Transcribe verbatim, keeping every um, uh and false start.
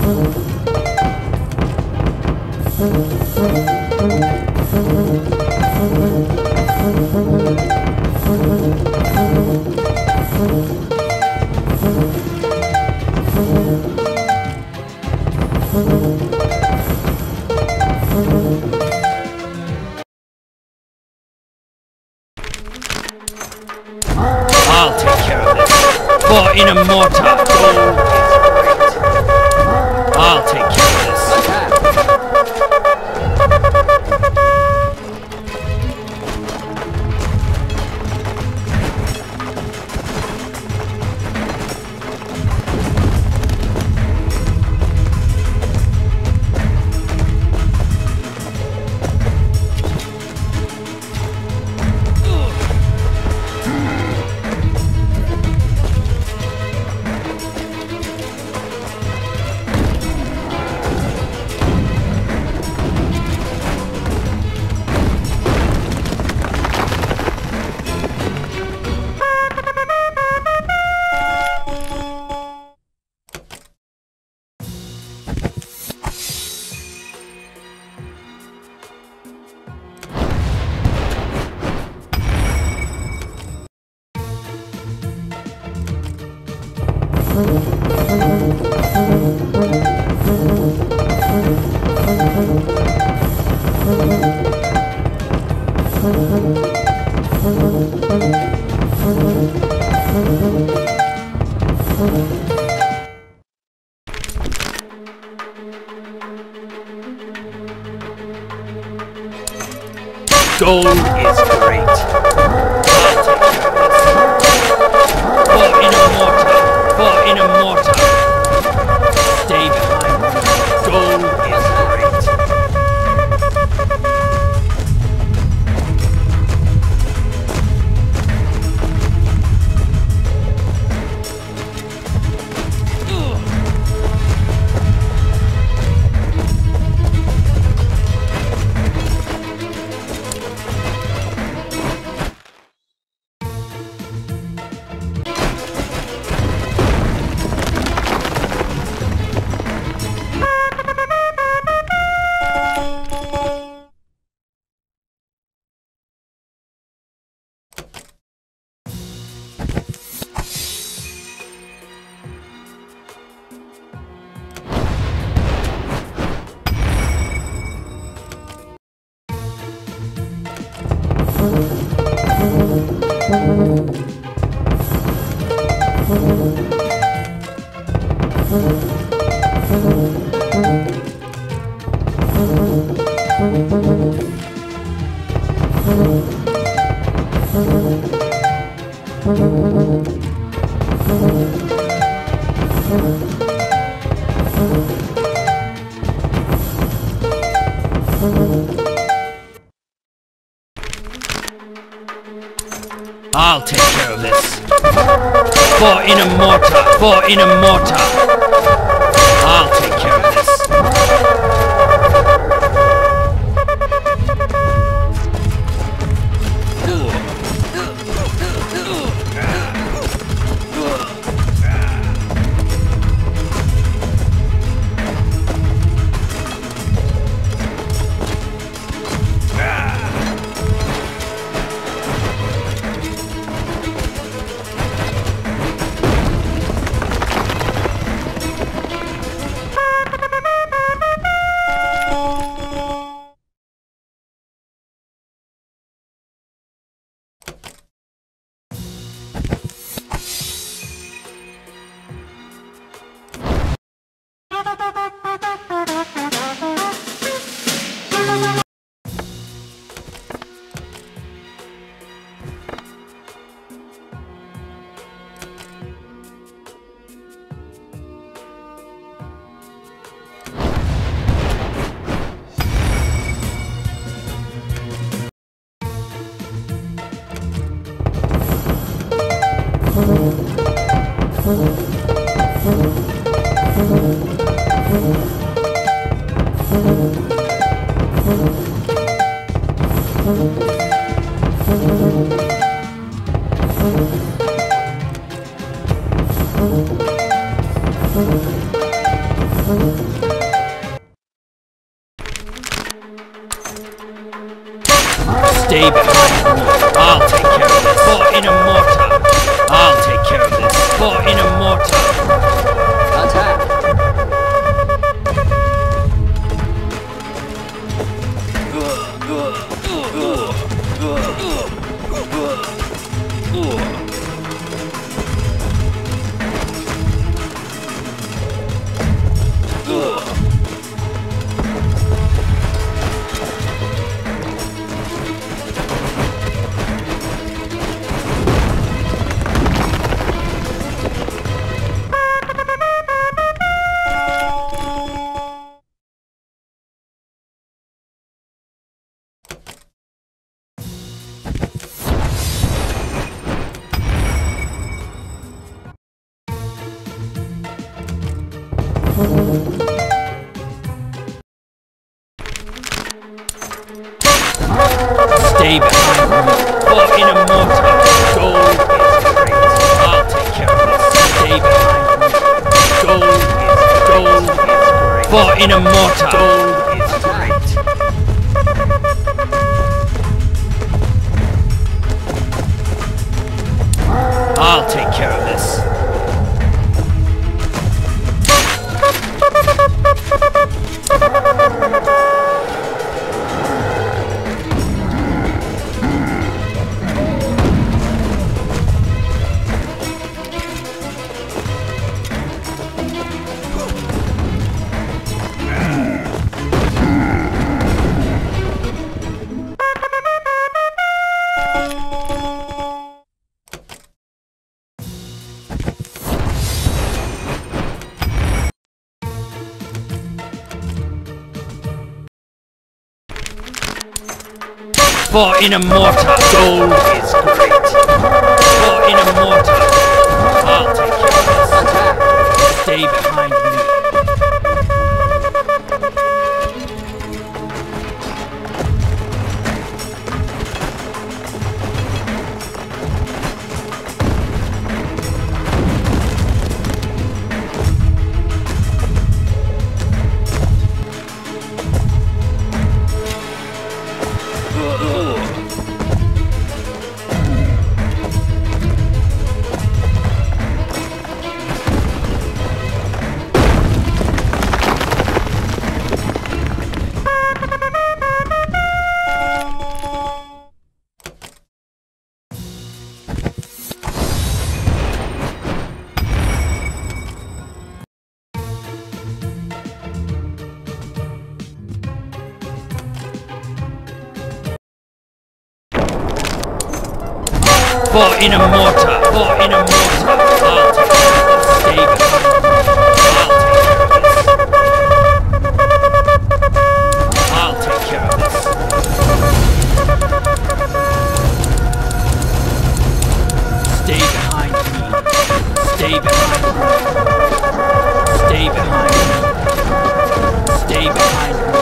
I'll take care of this. For Inamorta, gold is great. I'll take care of this. Gold is great. For Inamorta, for Inamorta. Stay behind. Gold is great. I'll take care of this. For Inamorta, for Inamorta. I'll take care of this. Stay behind me. I'll take care of this. For Inamorta. I'll take care of this. For Inamorta. Attack! Stay behind me. For Inamorta. Gold is great. I'll take care of this. Stay behind me. Gold is gold is great. For Inamorta. Gold is great. I'll take care of this. For Inamorta, gold is great. For Inamorta, I'll take care of this. Attack! Stay behind me. For Inamorta, for Inamorta, I'll take care of this. Stay behind me. I'll take care of this. Stay behind me. Stay behind me. Stay behind me. Stay behind me.